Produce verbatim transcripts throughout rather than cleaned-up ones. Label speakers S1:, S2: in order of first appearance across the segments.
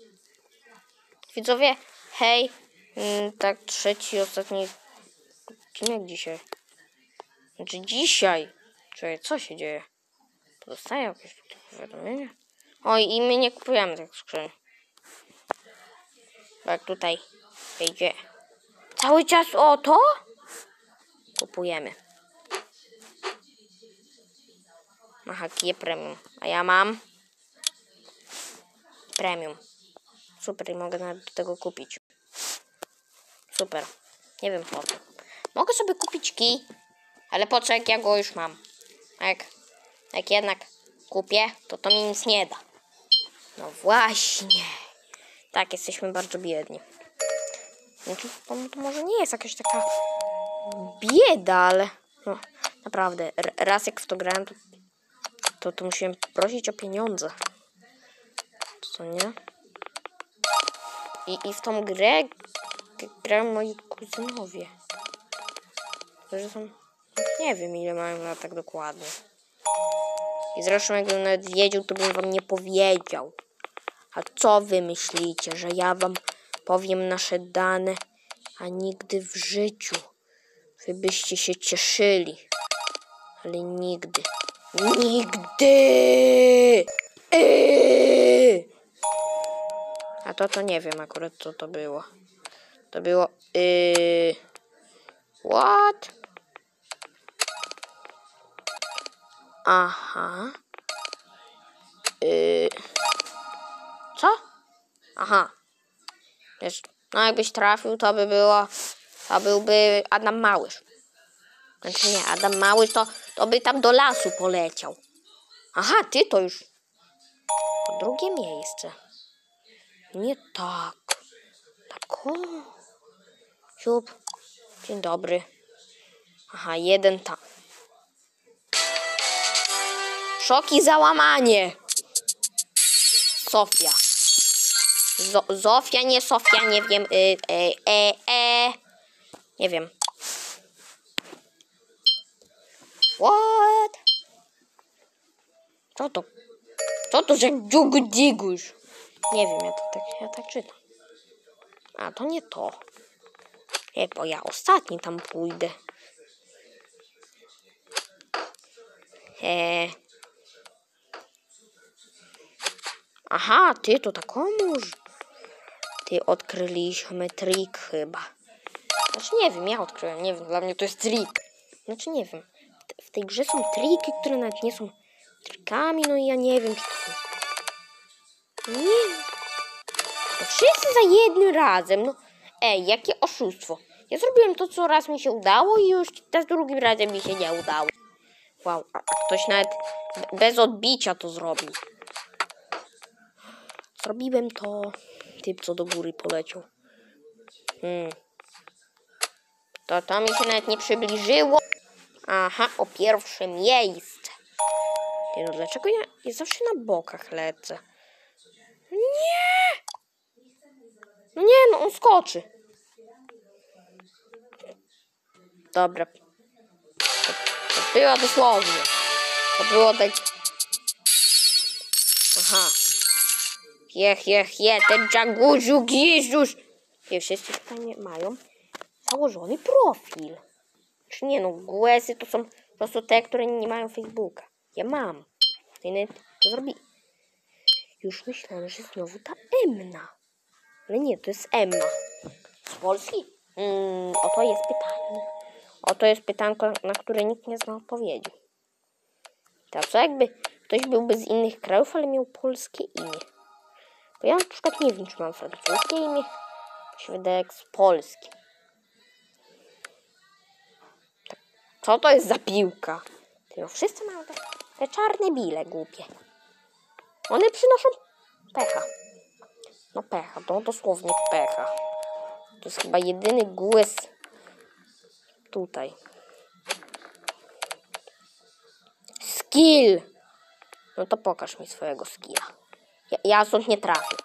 S1: Widzowie, hej, tak trzeci, ostatni odcinek dzisiaj. Znaczy dzisiaj. Czekaj, co się dzieje? Dostaję jakieś powiadomienie? Oj, i my nie kupujemy tych skrzyń. Jak tutaj idzie. Cały czas o to? Kupujemy. Aha, kije premium. A ja mam premium. Super, i mogę nawet tego kupić. Super. Nie wiem po co. Mogę sobie kupić kij, ale po co, jak ja go już mam? Jak, jak jednak kupię, to to mi nic nie da. No właśnie. Tak, jesteśmy bardzo biedni. Znaczy, to, to może nie jest jakaś taka bieda, ale no, naprawdę, raz jak w to grałem, to, to, to musiałem prosić o pieniądze. Co nie? I, i w tą grę grają moi kuzynowie. Którzy są, nie wiem ile mają lat tak dokładnie. I zresztą jakbym nawet wiedział, to bym wam nie powiedział. A co wy myślicie, że ja wam powiem nasze dane, a nigdy w życiu wy byście się cieszyli. Ale nigdy. Nigdy! Eee! A to to nie wiem akurat co to było. To było... Yy... What? Aha. Yy... Co? Aha. Wiesz, no jakbyś trafił, to by było... To byłby Adam Małysz. Znaczy nie, Adam Małysz to, to by tam do lasu poleciał. Aha, ty to już... Drugie miejsce. Nie tak. Tak o. Siup. Dzień dobry. Aha, jeden tam. Szok i załamanie. Sofia. Zo Zofia, nie Sofia, nie wiem. Y, e, e, e. Nie wiem. What? Co to? Co to za dziugu-dziguś? Nie wiem, ja to tak, ja tak czytam. A, to nie to. Nie, bo ja ostatni tam pójdę. Eee. Aha, ty to takomuż. Ty odkryliśmy trik chyba. Znaczy nie wiem, ja odkryłem, nie wiem, dla mnie to jest trik. Znaczy nie wiem. W tej grze są triki, które nawet nie są trikami, no i ja nie wiem, czy to są... Nie. No wszyscy za jednym razem, no. Ej, jakie oszustwo. Ja zrobiłem to, co raz mi się udało i już teraz drugim razem mi się nie udało. Wow, a, a ktoś nawet bez odbicia to zrobił. Zrobiłem to. Typ, co do góry poleciał. Hmm. To to mi się nawet nie przybliżyło. Aha, o pierwsze miejsce. Nie, no dlaczego ja, ja zawsze na bokach lecę? Nie! No nie, no on skoczy. Dobra. To, to było dosłownie. To było tak... Aha. Jech, jech, jech, ten dżaguziu, gizuś. I wszyscy tutaj nie mają założony profil. Czy nie, no głosy to są po prostu te, które nie mają Facebooka. Ja mam. To zrobi. Już myślałem, że znowu ta Emna. Ale nie, to jest Emma. Z Polski? Mm, oto jest pytanie. Oto jest pytanko, na które nikt nie zna odpowiedzi. Tak, co jakby ktoś byłby z innych krajów, ale miał polskie imię. Bo ja na przykład nie wiem, czy mam francuskie imię. To się wydaje jak z Polski. Tak. Co to jest za piłka? No, wszyscy mają te, te czarne bile głupie. One przynoszą pecha. No pecha, to dosłownie pecha. To jest chyba jedyny głos tutaj. Skill! No to pokaż mi swojego skilla. Ja, ja stąd nie trafię.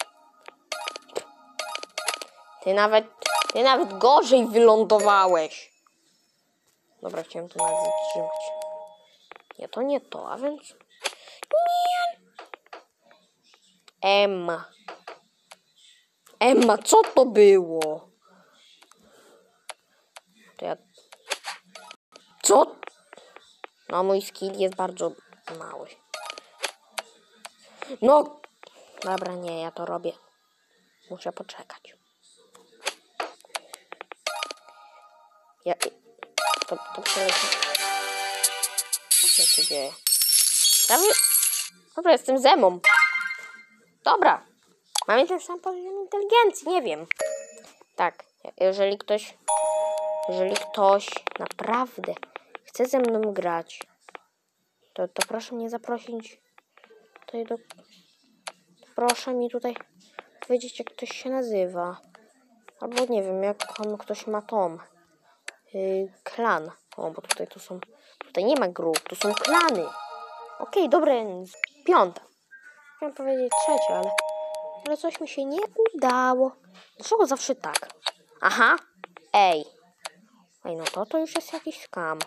S1: Ty nawet, ty nawet gorzej wylądowałeś. Dobra, chciałem to nawet zatrzymać. Nie, to nie to, a więc... Nie! Emma. Emma, co to było? To ja... Co? No, mój skill jest bardzo mały. No! Dobra, nie, ja to robię. Muszę poczekać. Ja... To, to przeleci. Co się tu dzieje? Prawie... Dobra, jestem Zemą. Dobra. Mamy ten sam poziom inteligencji, nie wiem. Tak, jeżeli ktoś... Jeżeli ktoś naprawdę chce ze mną grać, to, to proszę mnie zaprosić tutaj do... Proszę mi tutaj powiedzieć, jak ktoś się nazywa. Albo nie wiem, jak on, ktoś ma tom. Yy, klan. O, bo tutaj to są... Tutaj nie ma grup, to są klany. Okej, okay, dobra, piąta. Chciałem powiedzieć trzecia, ale... Ale coś mi się nie udało. Dlaczego zawsze tak? Aha. Ej. Ej, no to to już jest jakiś skam.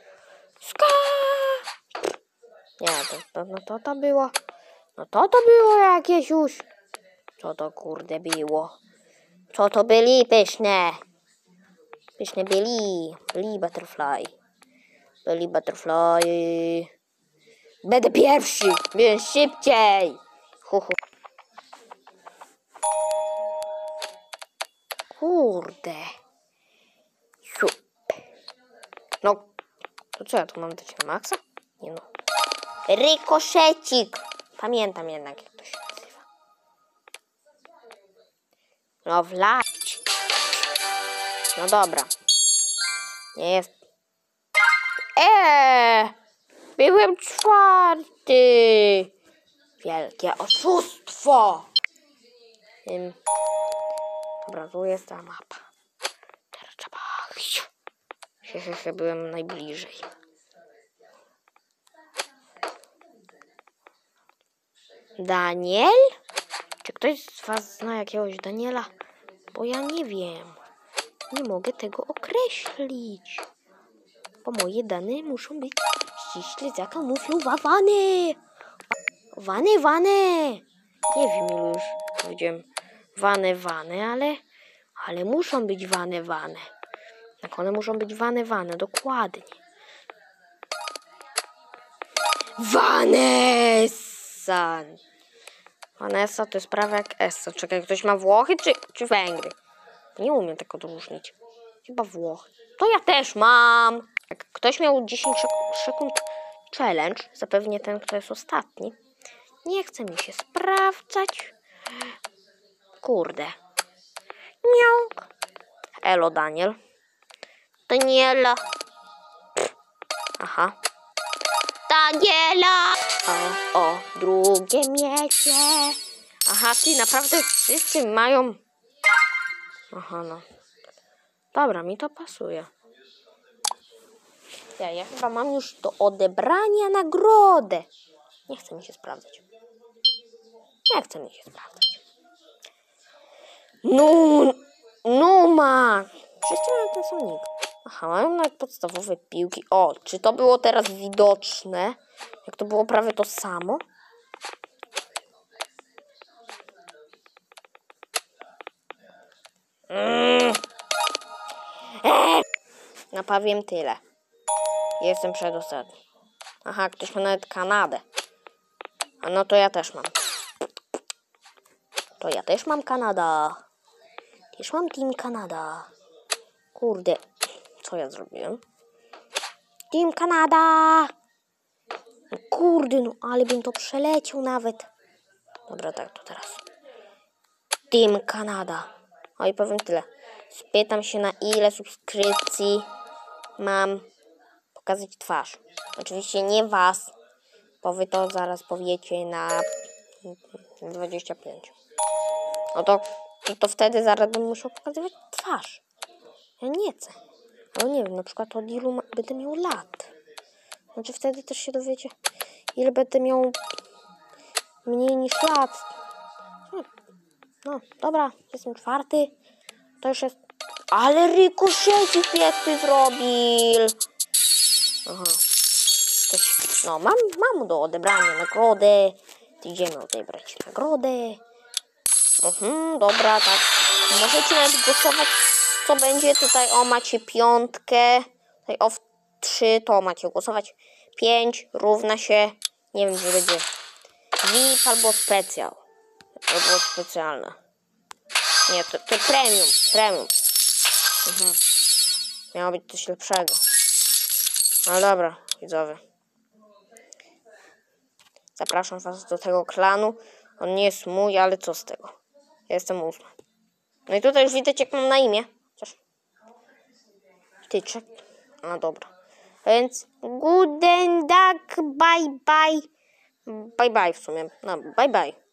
S1: Skam! Nie, to, to, no to to było... No to to było jakieś już... Co to kurde było? Co to byli pyszne? Pyszne byli. Byli butterfly. Byli butterfly. Będę pierwszy. Będę szybciej. Hu, hu. Kurde. Sup. No. To co ja tu mam dać na maksa? Nie no. Rykoszecik. Pamiętam jednak, jak to się nazywa. No wlać. No dobra. Nie jest. Eee! Byłem czwarty. Wielkie oszustwo. Ym. Dobra, tu jest ta mapa. Teraz trzeba... Się, się, się, byłem najbliżej. Daniel? Czy ktoś z was zna jakiegoś Daniela? Bo ja nie wiem. Nie mogę tego określić. Bo moje dane muszą być ściśle zakamuflowane. Wane, wane. Nie wiem, ilu już powiedziałem wane, wane, ale... Ale muszą być wane, wane. Tak, one muszą być wane, wane. Dokładnie. Vanessa. Vanessa to jest prawie jak Essa. Czekaj, ktoś ma Włochy czy, czy Węgry? Nie umiem tego odróżnić. Chyba Włochy. To ja też mam. Jak ktoś miał dziesięć sekund challenge, zapewnie ten, kto jest ostatni. Nie chce mi się sprawdzać. Kurde. Miał. Elo, Daniel. Daniela. Pff. Aha. Daniela! O, o, drugie miejsce. Aha, ty naprawdę wszyscy mają... Aha, no. Dobra, mi to pasuje. Ja, ja chyba mam już do odebrania nagrodę. Nie chce mi się sprawdzać. Nie chce mi się sprawdzać. No, no ma. Wszyscy mają ten sam nick. Aha, mają nawet podstawowe piłki. O, czy to było teraz widoczne? Jak to było prawie to samo? Mm. Eee. No powiem tyle. Jestem przedostatni. Aha, ktoś ma nawet Kanadę. A no to ja też mam. To ja też mam Kanada. Też mam Team Kanada. Kurde. Co ja zrobiłem? Team Kanada! No kurde, no ale bym to przeleciał nawet. Dobra, tak, to teraz. Team Kanada. O i powiem tyle. Spytam się, na ile subskrypcji mam pokazać twarz. Oczywiście nie was, bo wy to zaraz powiecie na dwadzieścia pięć. No to, to, to wtedy zaraz bym musiał pokazywać twarz. Ja nie chcę. Ale nie wiem, na przykład od ilu ma, będę miał lat. Znaczy wtedy też się dowiecie, ile będę miał mniej niż lat. No, dobra, jestem czwarty. To już jest... Ale rykoszecik jak ty zrobił. Aha. Coś... No, mam, mam do odebrania nagrodę. Idziemy odebrać nagrodę. Mhm, dobra, tak. Możecie nawet głosować, co będzie tutaj. O, macie piątkę. Tutaj o trzy, to macie głosować. pięć równa się, nie wiem, gdzie będzie V I P albo specjal. Albo specjalne. Nie, to, to premium, premium. Mhm. Miało być coś lepszego. No dobra, widzowie. Zapraszam was do tego klanu. On nie jest mój, ale co z tego? Ja jestem ósmy. No i tutaj już widać, jak mam na imię. Chociaż... Tyczek. No dobra. Więc guten Tag, bye bye. Bye bye w sumie. No, bye bye.